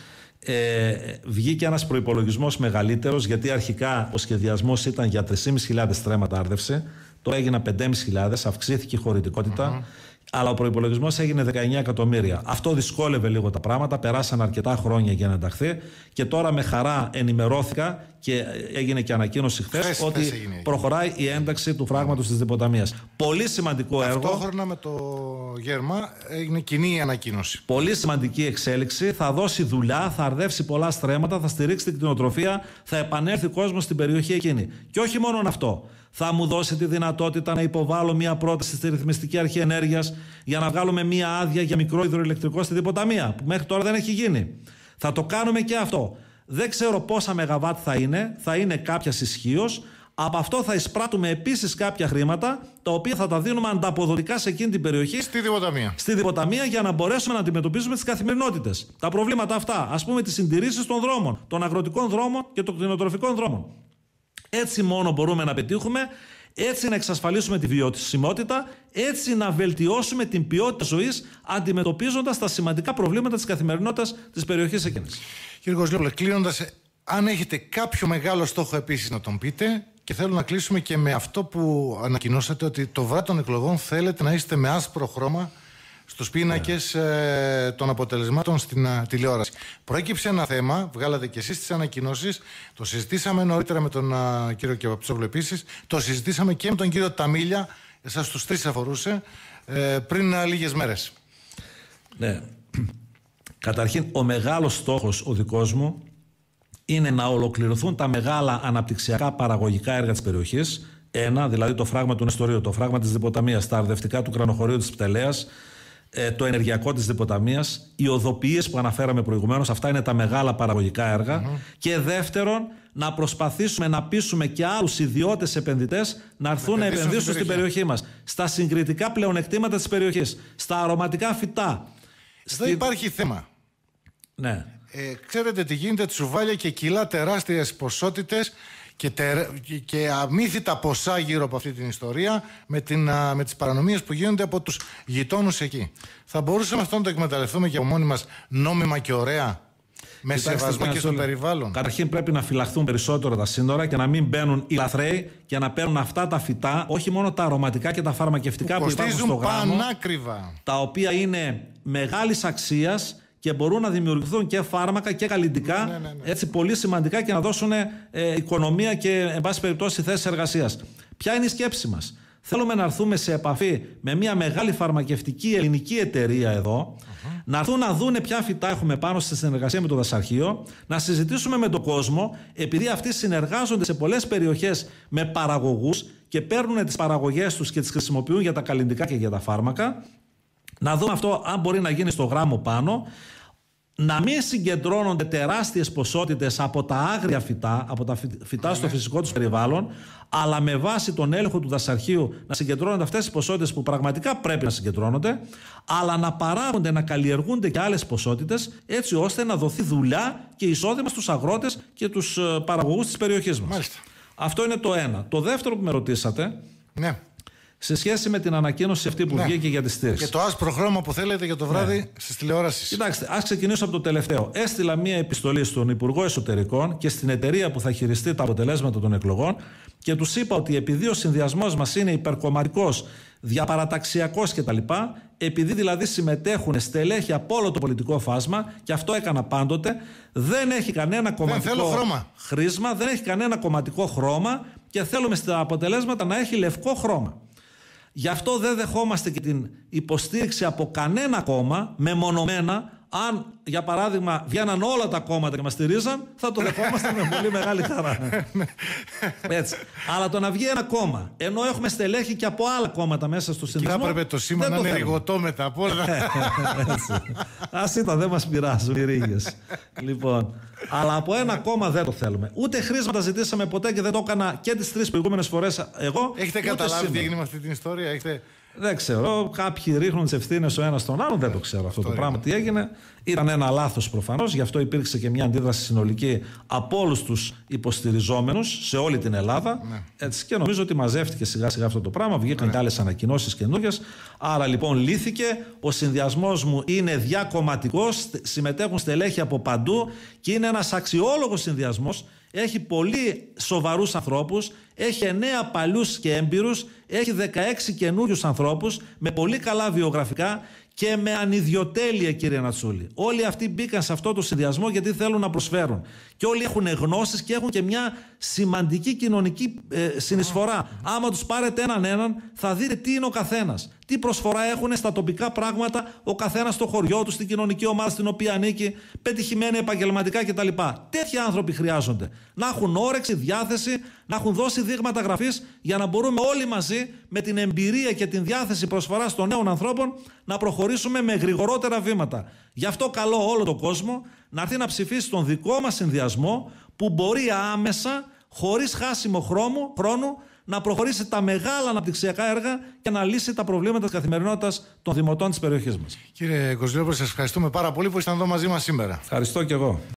Speaker 1: Ε, βγήκε ένας προϋπολογισμός μεγαλύτερος, γιατί αρχικά ο σχεδιασμός ήταν για τρεις χιλιάδες πεντακόσια στρέμματα άρδευση. Τώρα έγιναν πέντε χιλιάδες πεντακόσια, αυξήθηκε η χωρητικότητα. Mm-hmm. Αλλά ο προϋπολογισμός έγινε δεκαεννιά εκατομμύρια. Αυτό δυσκόλευε λίγο τα πράγματα. Περάσαν αρκετά χρόνια για να ενταχθεί. Και τώρα με χαρά ενημερώθηκα και έγινε και ανακοίνωση χθες ότι προχωράει η ένταξη του φράγματος της διποταμίας. Πολύ σημαντικό έργο.
Speaker 2: Ταυτόχρονα με το Γέρμα έγινε κοινή η ανακοίνωση.
Speaker 1: Πολύ σημαντική εξέλιξη. Θα δώσει δουλειά, θα αρδεύσει πολλά στρέμματα, θα στηρίξει την κτηνοτροφία, θα επανέλθει ο κόσμος στην περιοχή εκείνη. Και όχι μόνο αυτό. Θα μου δώσει τη δυνατότητα να υποβάλω μια πρόταση στη Ρυθμιστική Αρχή Ενέργειας για να βγάλουμε μια άδεια για μικρό υδροηλεκτρικό στη διποταμία, που μέχρι τώρα δεν έχει γίνει. Θα το κάνουμε και αυτό. Δεν ξέρω πόσα μεγαβάτ θα είναι, θα είναι κάποια ισχύως. Από αυτό θα εισπράττουμε επίσης κάποια χρήματα, τα οποία θα τα δίνουμε ανταποδοτικά σε εκείνη την περιοχή.
Speaker 2: Στη διποταμία.
Speaker 1: Στη διποταμία, για να μπορέσουμε να αντιμετωπίσουμε τις καθημερινότητες. Τα προβλήματα αυτά, ας πούμε τις συντηρήσεις των δρόμων, των αγροτικών δρόμων και των κτηνοτροφικών δρόμων. Έτσι μόνο μπορούμε να πετύχουμε, έτσι να εξασφαλίσουμε τη βιωσιμότητα, έτσι να βελτιώσουμε την ποιότητα ζωής, αντιμετωπίζοντας τα σημαντικά προβλήματα της καθημερινότητας της περιοχής εκείνης.
Speaker 2: Κύριε Κοζλόπουλε, κλείνοντας, αν έχετε κάποιο μεγάλο στόχο επίσης να τον πείτε, και θέλω να κλείσουμε και με αυτό που ανακοινώσατε, ότι το βράδυ των εκλογών θέλετε να είστε με άσπρο χρώμα στους πίνακες yeah. ε, των αποτελεσμάτων στην α, τηλεόραση. Προέκυψε ένα θέμα, βγάλατε και εσείς τις ανακοινώσεις, το συζητήσαμε νωρίτερα με τον α, κύριο Κεπαπτσόπουλο επίσης, το συζητήσαμε και με τον κύριο Ταμίλια, εσάς τους τρεις αφορούσε, ε, πριν α, λίγες μέρες.
Speaker 1: Ναι. Καταρχήν, ο μεγάλος στόχος ο δικός μου είναι να ολοκληρωθούν τα μεγάλα αναπτυξιακά παραγωγικά έργα της περιοχής. Ένα, δηλαδή το φράγμα του Νεστορίου, το φράγμα της διποταμίας, τα αρδευτικά του κρανοχωρίου της Πτελέας, το ενεργειακό της διποταμίας, οι οδοποιίες που αναφέραμε προηγουμένως, αυτά είναι τα μεγάλα παραγωγικά έργα. Mm-hmm. Και δεύτερον, να προσπαθήσουμε να πείσουμε και άλλους ιδιώτες επενδυτές να έρθουν να επενδύσουν στην, στην περιοχή μας. Στα συγκριτικά πλεονεκτήματα της περιοχής, στα αρωματικά φυτά.
Speaker 2: Εδώ
Speaker 1: στη...
Speaker 2: υπάρχει θέμα.
Speaker 1: Ναι.
Speaker 2: Ε, ξέρετε τι γίνεται, τσουβάλια και κιλά τεράστιες ποσότητες και, τε, και αμύθιτα ποσά γύρω από αυτή την ιστορία με, την, με τις παρανομίες που γίνονται από τους γειτόνους εκεί. Θα μπορούσαμε αυτό να το εκμεταλλευτούμε και από μόνοι μας νόμιμα και ωραία, με σεβασμό και στο περιβάλλον.
Speaker 1: Καταρχήν πρέπει να φυλαχθούν περισσότερο τα σύνορα και να μην μπαίνουν οι λαθρέοι και να παίρνουν αυτά τα φυτά, όχι μόνο τα αρωματικά και τα φαρμακευτικά που, που υπάρχουν στο γράμμο,
Speaker 2: πανάκριβα, τα
Speaker 1: οποία είναι μεγάλης αξίας και μπορούν να δημιουργηθούν και φάρμακα και καλλυντικά, ναι, ναι, ναι. έτσι πολύ σημαντικά, και να δώσουν ε, οικονομία και εν πάση περιπτώσει θέσεις εργασίας. Ποια είναι η σκέψη μας? Θέλουμε να έρθουμε σε επαφή με μια μεγάλη φαρμακευτική ελληνική εταιρεία εδώ, uh-huh. να έρθουν να δούνε ποια φυτά έχουμε πάνω στη συνεργασία με το δασαρχείο, να συζητήσουμε με τον κόσμο, επειδή αυτοί συνεργάζονται σε πολλές περιοχές με παραγωγούς και παίρνουν τις παραγωγές τους και τις χρησιμοποιούν για τα καλλυντικά και για τα φάρμακα. Να δούμε αυτό αν μπορεί να γίνει στο γράμμο πάνω. Να μην συγκεντρώνονται τεράστιες ποσότητες από τα άγρια φυτά, από τα φυτά στο φυσικό τους περιβάλλον, αλλά με βάση τον έλεγχο του δασαρχείου να συγκεντρώνονται αυτές οι ποσότητες που πραγματικά πρέπει να συγκεντρώνονται, αλλά να παράγονται, να καλλιεργούνται και άλλες ποσότητες, έτσι ώστε να δοθεί δουλειά και εισόδημα στους αγρότες και τους παραγωγούς της περιοχής μας.
Speaker 2: Μάλιστα.
Speaker 1: Αυτό είναι το ένα. Το δεύτερο που με ρωτήσατε, ναι. σε σχέση με την ανακοίνωση αυτή που ναι. βγήκε για τη στήριξη.
Speaker 2: Και το άσπρο χρώμα που θέλετε για το βράδυ ναι. στις τηλεόρασεις.
Speaker 1: Κοιτάξτε, ας ξεκινήσω από το τελευταίο. Έστειλα μία επιστολή στον Υπουργό Εσωτερικών και στην εταιρεία που θα χειριστεί τα αποτελέσματα των εκλογών και τους είπα ότι επειδή ο συνδυασμός μας είναι υπερκομματικός, διαπαραταξιακός κτλ., επειδή δηλαδή συμμετέχουν στελέχη από όλο το πολιτικό φάσμα, και αυτό έκανα πάντοτε, δεν έχει κανένα κομματικό χρήσμα, δεν έχει κανένα κομματικό χρώμα και θέλουμε στα αποτελέσματα να έχει λευκό χρώμα. Γι' αυτό δεν δεχόμαστε και την υποστήριξη από κανένα κόμμα μεμονωμένα. Αν, για παράδειγμα, βγαίναν όλα τα κόμματα και μας στηρίζαν, θα το δεχόμαστε με πολύ μεγάλη χαρά. Έτσι. Αλλά το να βγει ένα κόμμα, ενώ έχουμε στελέχη και από άλλα κόμματα μέσα στο συνδυασμό.
Speaker 2: Και θα έπρεπε το σήμα να είναι ρηγωτό μετά από όλα.
Speaker 1: Ας ήταν, δεν μας πειράζουν οι ρίγες. Λοιπόν, αλλά από ένα κόμμα δεν το θέλουμε. Ούτε χρήσματα ζητήσαμε ποτέ και δεν το έκανα και τις τρεις προηγούμενες φορές εγώ.
Speaker 2: Έχετε καταλάβει τι έγινε με αυτή την ιστορία? Έχετε...
Speaker 1: Δεν ξέρω. Κάποιοι ρίχνουν τις ευθύνες ο ένας στον άλλον. Δεν το ξέρω αυτό το πράγμα τι έγινε. Ήταν ένα λάθος προφανώς. Γι' αυτό υπήρξε και μια αντίδραση συνολική από όλους τους υποστηριζόμενους σε όλη την Ελλάδα. Ναι. Έτσι, και νομίζω ότι μαζεύτηκε σιγά σιγά αυτό το πράγμα. Βγήκαν ναι. και άλλες ανακοινώσεις καινούργιες. Άρα λοιπόν λύθηκε. Ο συνδυασμός μου είναι διακομματικός. Συμμετέχουν στελέχη από παντού και είναι ένας αξιόλογος συνδυασμός. Έχει πολύ σοβαρούς ανθρώπους, έχει εννέα παλιούς και έμπειρους, έχει δεκαέξι καινούριους ανθρώπους με πολύ καλά βιογραφικά και με ανιδιοτέλεια, κύριε Νατσούλη. Όλοι αυτοί μπήκαν σε αυτό το συνδυασμό γιατί θέλουν να προσφέρουν. Και όλοι έχουν γνώσεις και έχουν και μια σημαντική κοινωνική ε, συνεισφορά. Άμα τους πάρετε έναν έναν, θα δείτε τι είναι ο καθένας. Τι προσφορά έχουν στα τοπικά πράγματα ο καθένας στο χωριό του, στην κοινωνική ομάδα στην οποία ανήκει, πετυχημένοι επαγγελματικά κτλ. Τέτοιοι άνθρωποι χρειάζονται. Να έχουν όρεξη, διάθεση, να έχουν δώσει δείγματα γραφής για να μπορούμε όλοι μαζί με την εμπειρία και την διάθεση προσφοράς των νέων ανθρώπων να προχωρήσουμε με γρηγορότερα βήματα. Γι' αυτό καλώ όλο τον κόσμο να έρθει να ψηφίσει τον δικό μας συνδυασμό που μπορεί άμεσα, χωρίς χάσιμο χρόνου, χρόνου να προχωρήσει τα μεγάλα αναπτυξιακά έργα και να λύσει τα προβλήματα της καθημερινότητας των δημοτών της περιοχής μας.
Speaker 2: Κύριε Κοζιλόπουλε, σας ευχαριστούμε πάρα πολύ που ήσασταν εδώ μαζί μας σήμερα.
Speaker 1: Ευχαριστώ και εγώ.